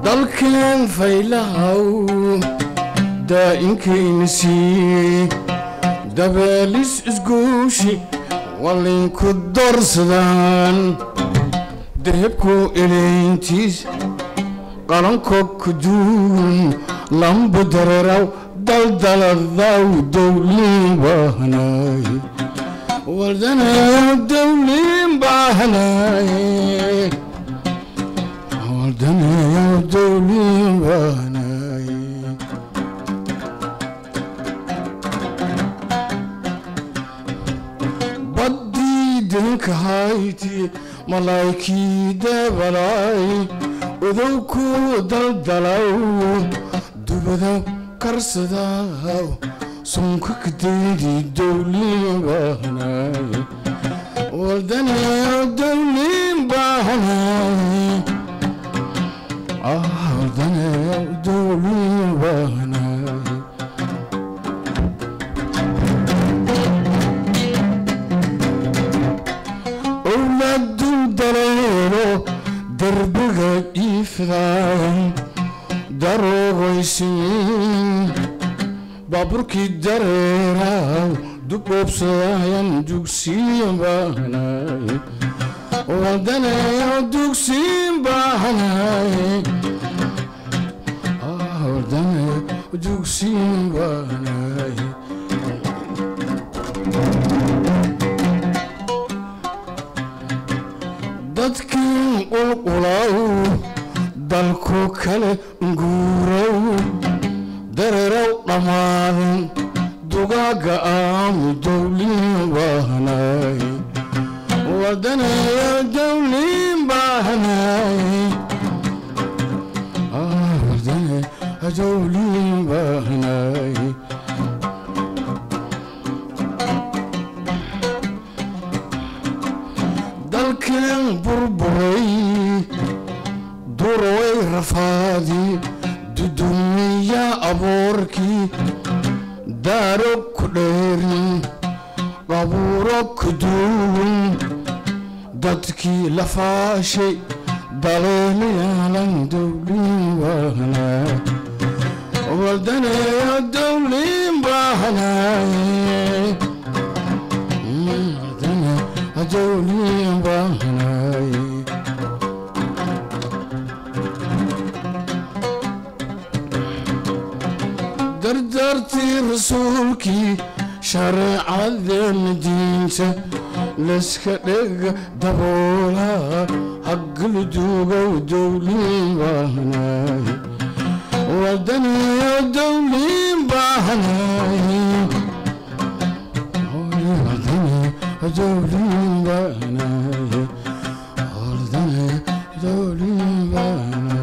dalkan faylahaw daa'inkaynasi dabeelis isguushi walinku doorsadaan dahabku ilayntiis qaranko kuduun lamba dareeraw daldaladaw dowliin baahnaay waldanayaw dowliin baahnaay waldanayaw dowliin baahnaay baddii dinka hayti malaykii dabalaay udowku daldalaw dubada karsadaw sunka kadeedi dowliin baahnaay waldanayaw dowliin baahnaay waldanayaw dowliin baahnaay owlaadu daleelo darbiga iifdaayan daroogoysiin baaburkii dareeraw duboobsadaayan dugsiin baahnaay waldanayaw dugsiin baahnaay waldanayaw dugsiin baahnaay dadkii qulqulaw dalku kale nguuraw dareeraw dhammaadan dugaaga aamu dowliin baahnaay waldanayaw dowliin baahnaay waldanayaw dowliin baahnaay dalkan burburay duroway rafaadi dudumiya abuurkii daaro ku dheerin qabuuro ku duugun dadkii la faashay daleelayaalan dowliin baahnaay waldanayaw dowliin baahnaay waldanayaw dowliin baahnaay dardartii rasuulkii shareecadeenna diinta layska dhega daboolaa haggalduugow dowliin baahnaay waldanayaw dowliin baahnaay waldanayaw dowliin baahnaay waldanayaw dowliin baahnaay